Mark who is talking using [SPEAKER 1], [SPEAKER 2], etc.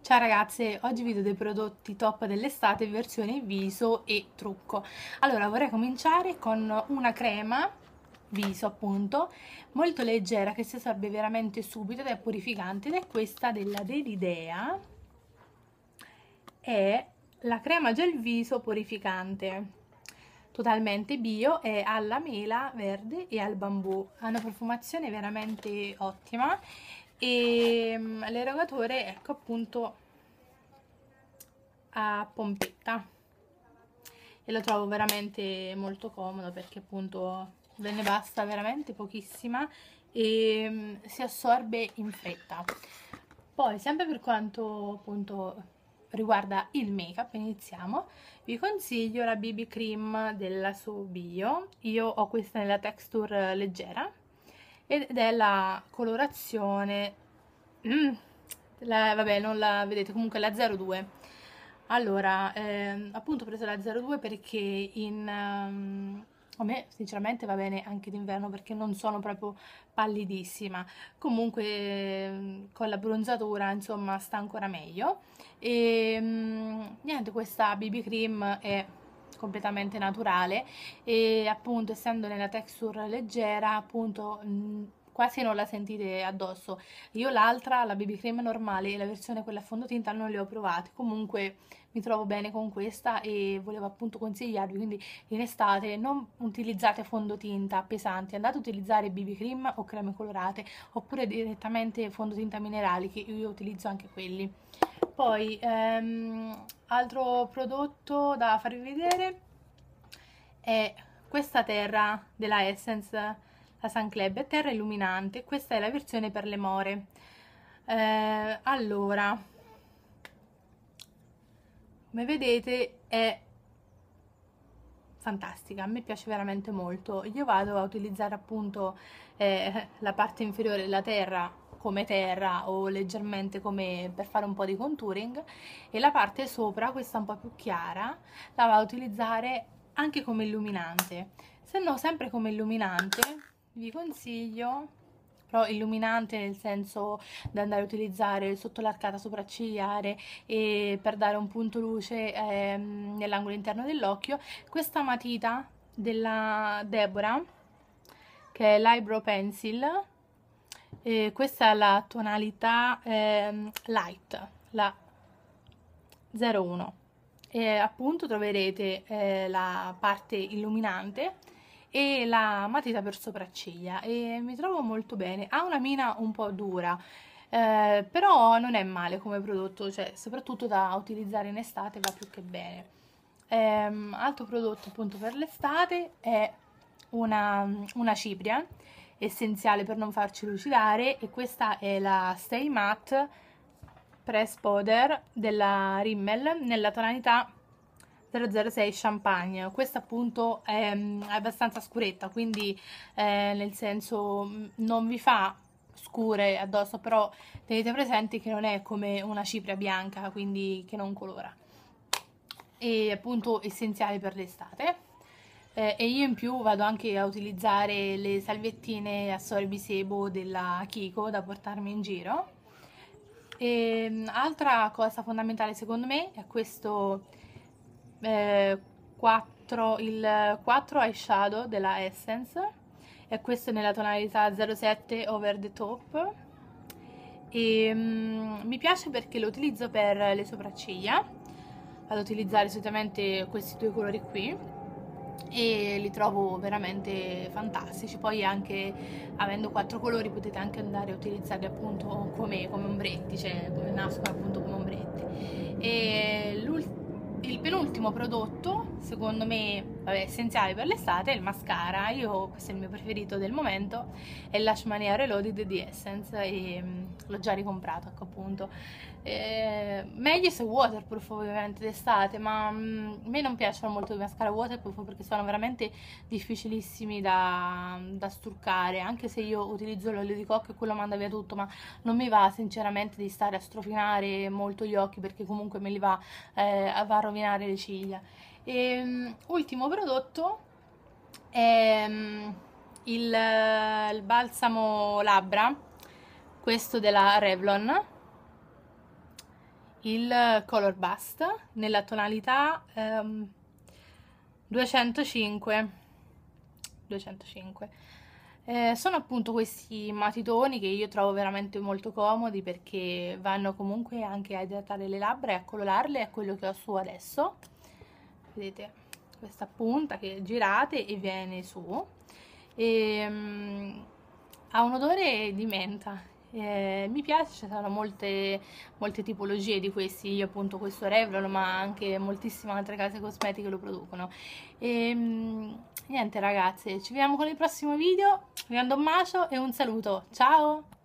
[SPEAKER 1] Ciao ragazze, oggi video dei prodotti top dell'estate versione viso e trucco. Allora, vorrei cominciare con una crema viso appunto, molto leggera che si assorbe veramente subito ed è purificante ed è questa della Delidea. È la crema gel viso purificante, totalmente bio, è alla mela verde e al bambù. Ha una profumazione veramente ottima e l'erogatore, ecco appunto, a pompetta e lo trovo veramente molto comodo perché appunto ve ne basta veramente pochissima e si assorbe in fretta. Poi sempre per quanto appunto riguarda il make up, iniziamo. Vi consiglio la BB cream della Su Bio. Io ho questa nella texture leggera ed è la colorazione vabbè, non la vedete, comunque la 02. Allora, appunto ho preso la 02 perché a me sinceramente va bene anche d'inverno perché non sono proprio pallidissima. Comunque con la bronzatura insomma sta ancora meglio. E niente, questa BB cream è completamente naturale e appunto essendo nella texture leggera appunto quasi non la sentite addosso. Io l'altra, la BB cream normale e la versione quella a fondotinta non le ho provate, comunque mi trovo bene con questa e volevo appunto consigliarvi, quindi in estate non utilizzate fondotinta pesanti, andate a utilizzare BB cream o creme colorate oppure direttamente fondotinta minerali che io utilizzo anche quelli. Poi altro prodotto da farvi vedere è questa terra della Essence, la Sun Club, è terra illuminante. Questa è la versione per le more. Allora, come vedete è fantastica, a me piace veramente molto. Io vado a utilizzare appunto la parte inferiore della terra come terra o leggermente come per fare un po' di contouring e la parte sopra, questa un po' più chiara, la vado a utilizzare anche come illuminante. Se no, sempre come illuminante vi consiglio, però illuminante nel senso da andare a utilizzare sotto l'arcata sopraccigliare e per dare un punto luce nell'angolo interno dell'occhio, questa matita della Deborah che è l'Eyebrow Pencil. Questa è la tonalità light, la 01, e appunto troverete la parte illuminante e la matita per sopracciglia e mi trovo molto bene. Ha una mina un po' dura, però non è male come prodotto, cioè soprattutto da utilizzare in estate va più che bene. Altro prodotto appunto per l'estate è una cipria essenziale per non farci lucidare e questa è la Stay Matte Press Powder della Rimmel nella tonalità 006 Champagne. Questa appunto è abbastanza scuretta, quindi nel senso non vi fa scure addosso, però tenete presente che non è come una cipria bianca, quindi che non colora. E appunto essenziale per l'estate. E io in più vado anche a utilizzare le salviettine assorbisebo della Kiko da portarmi in giro. Altra cosa fondamentale secondo me è questo il 4 eyeshadow della Essence e questo nella tonalità 07 Over the Top e mi piace perché lo utilizzo per le sopracciglia, vado ad utilizzare solitamente questi due colori qui e li trovo veramente fantastici. Poi anche avendo quattro colori potete anche andare a utilizzarli appunto come ombretti, cioè come nascono appunto come ombretti. E il penultimo prodotto secondo me vabbè, essenziale per l'estate è il mascara. Io questo è il mio preferito del momento, è il Lash Mania Reloaded di Essence e l'ho già ricomprato, ecco appunto. Meglio se waterproof ovviamente d'estate, ma a me non piacciono molto i mascara waterproof perché sono veramente difficilissimi da struccare, anche se io utilizzo l'olio di cocco e quello manda via tutto, ma non mi va sinceramente di stare a strofinare molto gli occhi perché comunque me li va a rovinare le ciglia. Ultimo prodotto è il balsamo labbra, questo della Revlon, il Color Bust nella tonalità 205. 205. Sono appunto questi matitoni che io trovo veramente molto comodi perché vanno comunque anche a idratare le labbra e a cololarle, è quello che ho su adesso. Vedete questa punta che girate e viene su. Ha un odore di menta. Mi piace, ci sono molte tipologie di questi, io appunto questo Revlon, ma anche moltissime altre case cosmetiche lo producono. Niente ragazze, ci vediamo con il prossimo video, vi mando un bacio e un saluto, ciao!